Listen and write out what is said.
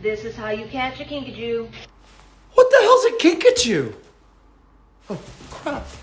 This is how you catch a kinkajou. What the hell's a kinkajou? Oh, crap.